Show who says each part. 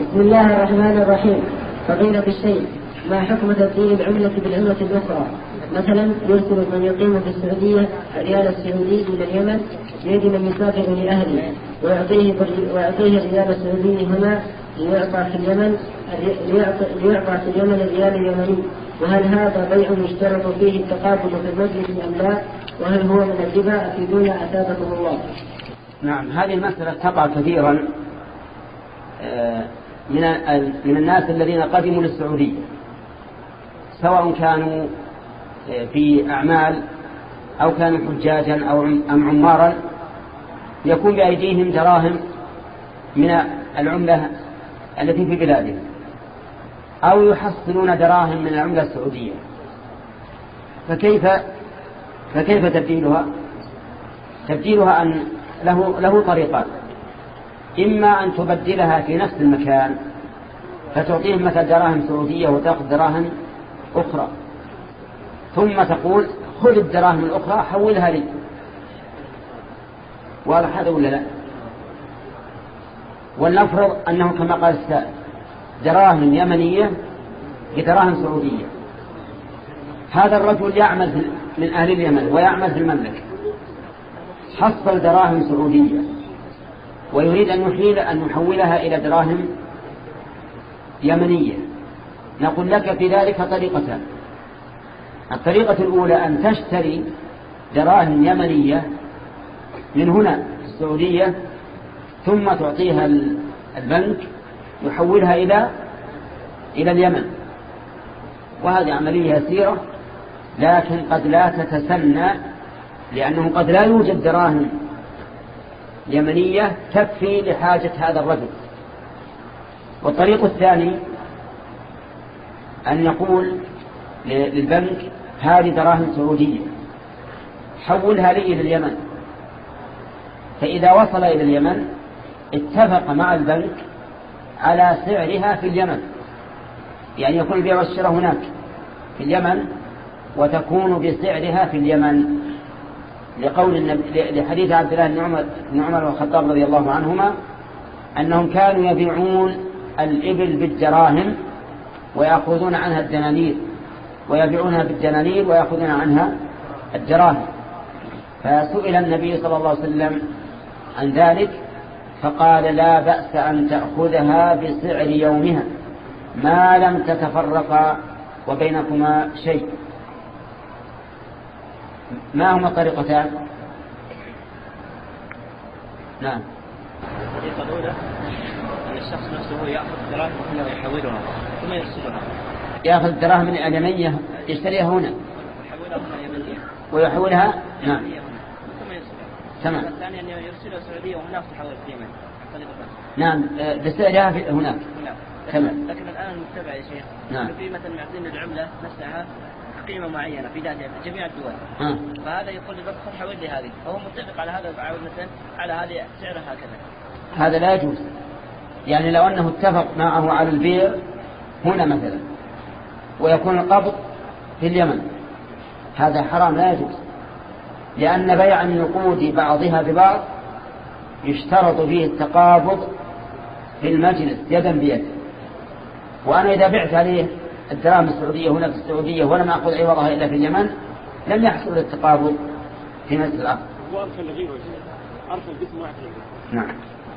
Speaker 1: بسم الله الرحمن الرحيم. فضيلة الشيخ، ما حكم تبديل العملة بالعملة الأخرى؟ مثلا يرسل من يقيم في السعودية الريال السعودي إلى اليمن بيد من يسافر لأهله ويعطيه الريال السعودي هنا ليعطى في اليمن الريال اليمني، وهل هذا بيع يشترط فيه التقابل في المجلس أم لا؟ وهل هو من الربا؟ أفيدونا أثابكم الله.
Speaker 2: نعم، هذه المسألة تقع كثيرا من الناس الذين قدموا للسعودية، سواء كانوا في أعمال أو كانوا حجاجا أو أم عمارا، يكون بأيديهم دراهم من العملة التي في بلادهم، أو يحصلون دراهم من العملة السعودية. فكيف تبديلها؟ تبديلها أن له طريقان: إما أن تبدلها في نفس المكان فتعطيهم مثل دراهم سعودية وتأخذ دراهم أخرى، ثم تقول خذ الدراهم الأخرى حولها لي. واضح هذا ولا لا؟ ولنفرض أنه كما قال السائل دراهم يمنية بدراهم سعودية. هذا الرجل يعمل من أهل اليمن ويعمل في المملكة، حصل دراهم سعودية ويريد أن يحولها إلى دراهم يمنية. نقول لك في ذلك طريقتان: الطريقة الأولى أن تشتري دراهم يمنية من هنا السعودية ثم تعطيها البنك يحولها إلى اليمن، وهذه عملية يسيرة لكن قد لا تتسنى، لأنه قد لا يوجد دراهم يمنية تكفي لحاجة هذا الرجل. والطريق الثاني أن يقول للبنك هذه دراهم سعودية حولها لي إلى اليمن، فإذا وصل إلى اليمن اتفق مع البنك على سعرها في اليمن، يعني يكون البيع والشراء هناك في اليمن وتكون بسعرها في اليمن، لحديث عبد الله بن عمر والخطاب رضي الله عنهما أنهم كانوا يبيعون الإبل بالدراهم ويأخذون عنها الدنانير، ويبيعونها بالدنانير ويأخذون عنها الدراهم. فسئل النبي صلى الله عليه وسلم عن ذلك فقال: لا بأس أن تأخذها بسعر يومها ما لم تتفرقا وبينكما شيء. ما هما الطريقتان؟ نعم.
Speaker 3: الطريقة الأولى أن الشخص نفسه يأخذ دراهم هنا ويحولها ثم يرسلها،
Speaker 2: يأخذ الدراهم من اليمنية يشتريها هنا ويحولها نعم
Speaker 3: ثم يرسلها.
Speaker 2: تمام.
Speaker 3: الثاني أن يرسلها السعودية وهناك تحول في اليمن.
Speaker 2: نعم، بسعرها هناك. تمام.
Speaker 3: لكن الآن المتبع يا شيخ في مثلا معطين العملة نفسها قيمة معينة في ذاتها في جميع الدول، فهذا يقول لي خذ حول لي هذه، فهو متفق على هذا التعاون مثلا على هذه سعرها هكذا.
Speaker 2: هذا لا يجوز، يعني لو أنه اتفق معه على البيع هنا مثلا ويكون القبض في اليمن، هذا حرام لا يجوز، لأن بيع النقود بعضها ببعض يشترط فيه التقابض في المجلس يدا بيد. وأنا إذا بعت عليه الدراهم السعودية هنا في السعودية ولم أخذ عوضها إلا في اليمن لم يحصل التقابض في مجلس العقد.
Speaker 4: هو أرسل لغيره، أرسل باسم واحد.
Speaker 2: نعم.